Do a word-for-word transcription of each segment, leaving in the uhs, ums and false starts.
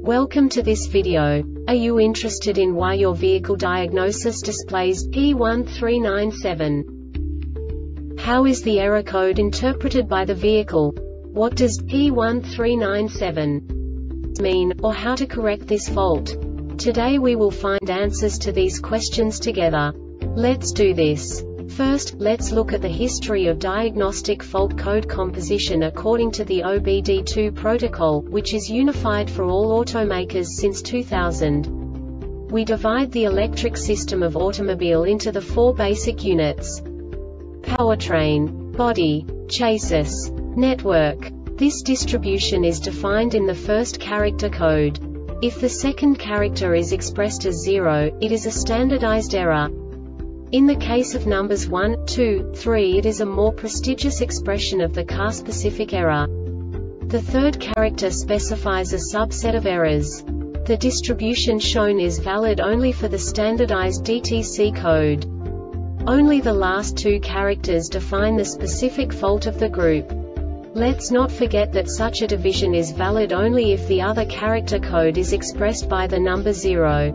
Welcome to this video. Are you interested in why your vehicle diagnosis displays P one three nine seven? How is the error code interpreted by the vehicle? What does P one three nine seven mean, or how to correct this fault? Today we will find answers to these questions together. Let's do this. First, let's look at the history of diagnostic fault code composition according to the O B D two protocol, which is unified for all automakers since two thousand. We divide the electric system of automobile into the four basic units: powertrain, body, chassis, network. This distribution is defined in the first character code. If the second character is expressed as zero, it is a standardized error. In the case of numbers one, two, three, it is a more prestigious expression of the car-specific error. The third character specifies a subset of errors. The distribution shown is valid only for the standardized D T C code. Only the last two characters define the specific fault of the group. Let's not forget that such a division is valid only if the other character code is expressed by the number zero.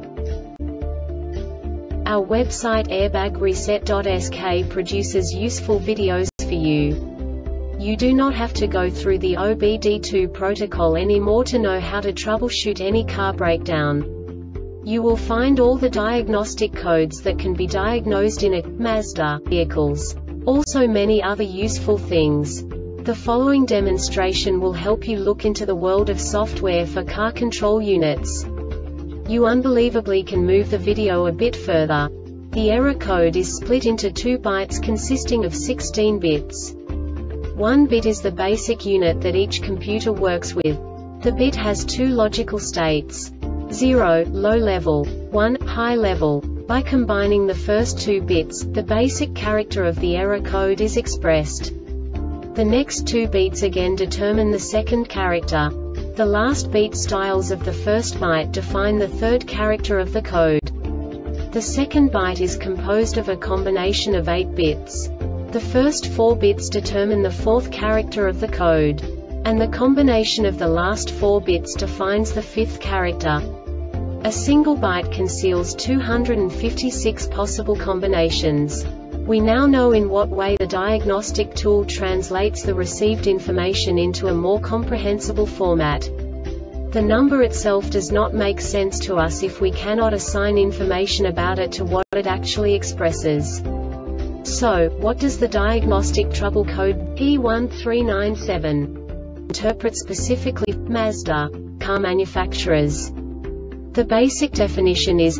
Our website airbag reset dot S K produces useful videos for you. You do not have to go through the O B D two protocol anymore to know how to troubleshoot any car breakdown. You will find all the diagnostic codes that can be diagnosed in a Mazda vehicles. Also many other useful things. The following demonstration will help you look into the world of software for car control units. You unbelievably can move the video a bit further. The error code is split into two bytes consisting of sixteen bits. One bit is the basic unit that each computer works with. The bit has two logical states: zero, low level, one, high level. By combining the first two bits, the basic character of the error code is expressed. The next two beats again determine the second character. The last beat styles of the first byte define the third character of the code. The second byte is composed of a combination of eight bits. The first four bits determine the fourth character of the code. And the combination of the last four bits defines the fifth character. A single byte conceals two hundred fifty-six possible combinations. We now know in what way the diagnostic tool translates the received information into a more comprehensible format. The number itself does not make sense to us if we cannot assign information about it to what it actually expresses. So, what does the diagnostic trouble code P one three nine seven interpret specifically for Mazda car manufacturers? The basic definition is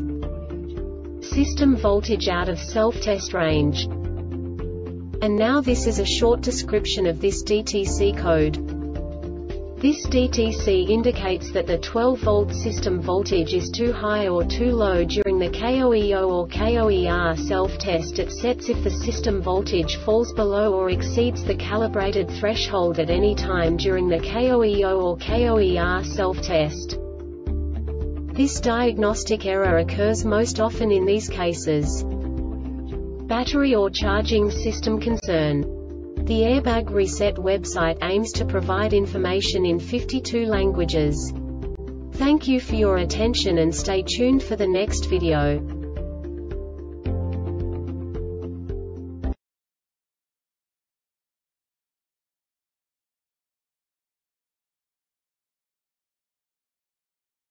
system voltage out of self-test range. And now this is a short description of this D T C code. This D T C indicates that the twelve volt system voltage is too high or too low during the K O E O or K O E R self-test. It sets if the system voltage falls below or exceeds the calibrated threshold at any time during the K O E O or K O E R self-test. This diagnostic error occurs most often in these cases: battery or charging system concern. The Airbag Reset website aims to provide information in fifty-two languages. Thank you for your attention and stay tuned for the next video.